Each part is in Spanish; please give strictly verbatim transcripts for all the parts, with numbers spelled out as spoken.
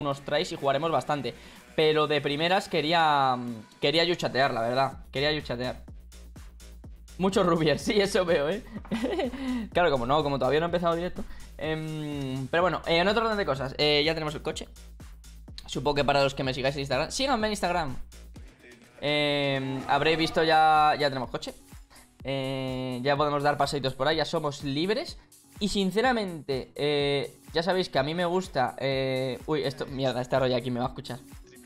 unos tries y jugaremos bastante. Pero de primeras quería Quería yo chatear, la verdad. Quería yo chatear. Muchos rubiers, sí, eso veo, ¿eh? Claro, como no, como todavía no he empezado directo. eh, Pero bueno, eh, en otro orden de cosas, eh, ya tenemos el coche. Supongo que para los que me sigáis en Instagram, síganme en Instagram. eh, Habréis visto ya, ya tenemos coche. eh, Ya podemos dar paseitos por ahí, ya somos libres. Y sinceramente, eh, ya sabéis que a mí me gusta eh, Uy, esto, mierda, esta rolla aquí me va a escuchar.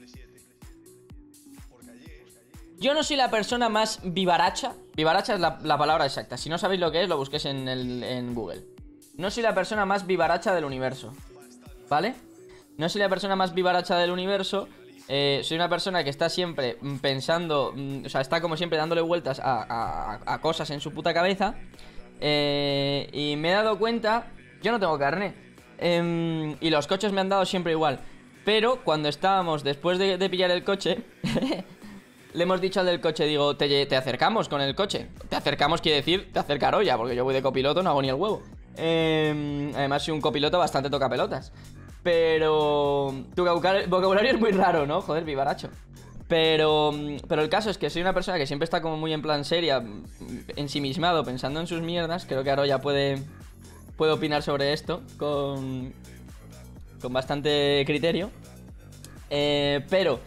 Yo no soy la persona más vivaracha. Vivaracha es la, la palabra exacta. Si no sabéis lo que es, lo busquéis en, el, en Google. No soy la persona más vivaracha del universo, ¿vale? No soy la persona más vivaracha del universo. eh, Soy una persona que está siempre pensando, O sea, está como siempre dándole vueltas a, a, a cosas en su puta cabeza. eh, Y me he dado cuenta. Yo no tengo carné, eh, y los coches me han dado siempre igual. Pero cuando estábamos, después de, de pillar el coche le hemos dicho al del coche, digo, te, te acercamos con el coche. Te acercamos quiere decir, te acercaron ya, porque yo voy de copiloto, no hago ni el huevo. eh, Además soy un copiloto bastante tocapelotas. Pero tu vocabulario es muy raro, ¿no? Joder, vivaracho. Pero, pero el caso es que soy una persona que siempre está como muy en plan seria, ensimismado, pensando en sus mierdas. Creo que Aroya puede, puede opinar sobre esto con, con bastante criterio. eh, Pero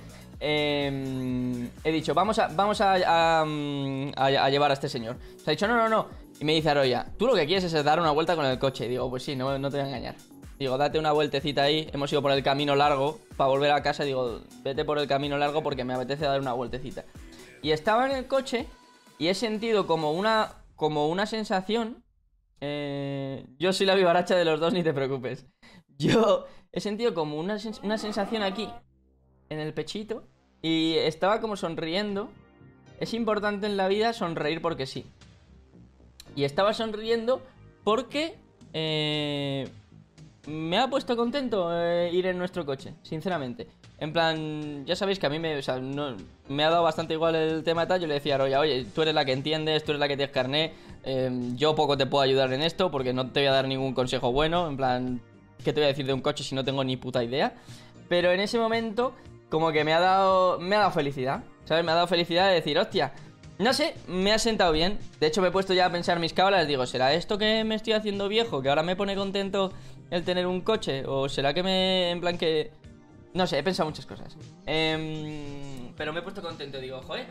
Eh, he dicho, vamos a vamos a, a, a, a llevar a este señor. Se ha dicho, no, no, no. Y me dice Aroya, tú lo que quieres es dar una vuelta con el coche. Y digo, pues sí, no, no te voy a engañar. Digo, date una vueltecita ahí. Hemos ido por el camino largo para volver a casa. Digo, vete por el camino largo porque me apetece dar una vueltecita. Y estaba en el coche y he sentido como una, como una sensación. eh, Yo soy la vivaracha de los dos, ni te preocupes. Yo he sentido como una, una sensación aquí en el pechito y estaba como sonriendo. Es importante en la vida sonreír porque sí. Y estaba sonriendo porque eh, me ha puesto contento eh, ir en nuestro coche, sinceramente. En plan, ya sabéis que a mí me, o sea, no, me ha dado bastante igual el tema tal. Yo le decía a Roya, oye, tú eres la que entiendes, tú eres la que tienes carné, eh, yo poco te puedo ayudar en esto porque no te voy a dar ningún consejo bueno. En plan, ¿qué te voy a decir de un coche si no tengo ni puta idea? Pero en ese momento como que me ha dado me ha dado felicidad, ¿sabes? Me ha dado felicidad de decir, hostia, no sé, me ha sentado bien. De hecho me he puesto ya a pensar mis cábalas. Digo, ¿será esto que me estoy haciendo viejo? Que ahora me pone contento el tener un coche. ¿O será que me... en plan que... no sé, he pensado muchas cosas. eh, Pero me he puesto contento. Digo, joder,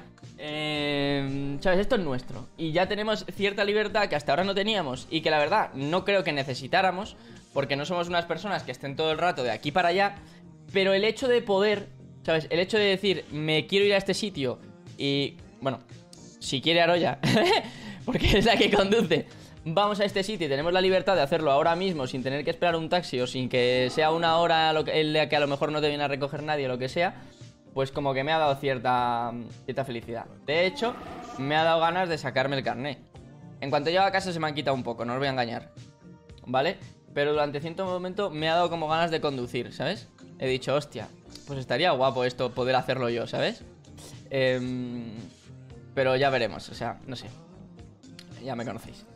eh, ¿sabes? Esto es nuestro. Y ya tenemos cierta libertad que hasta ahora no teníamos. Y que la verdad no creo que necesitáramos, porque no somos unas personas que estén todo el rato de aquí para allá. Pero el hecho de poder, ¿sabes? El hecho de decir, me quiero ir a este sitio. Y, bueno, si quiere Aroya porque es la que conduce, vamos a este sitio y tenemos la libertad de hacerlo ahora mismo sin tener que esperar un taxi o sin que sea una hora en la que a lo mejor no te viene a recoger nadie o lo que sea. Pues como que me ha dado cierta, cierta felicidad. De hecho, me ha dado ganas de sacarme el carné. En cuanto llego a casa se me han quitado un poco, no os voy a engañar, ¿vale? Pero durante cierto momento me ha dado como ganas de conducir, ¿sabes? He dicho, hostia, pues estaría guapo esto, poder hacerlo yo, ¿sabes? Eh, pero ya veremos, o sea, no sé. Ya me conocéis.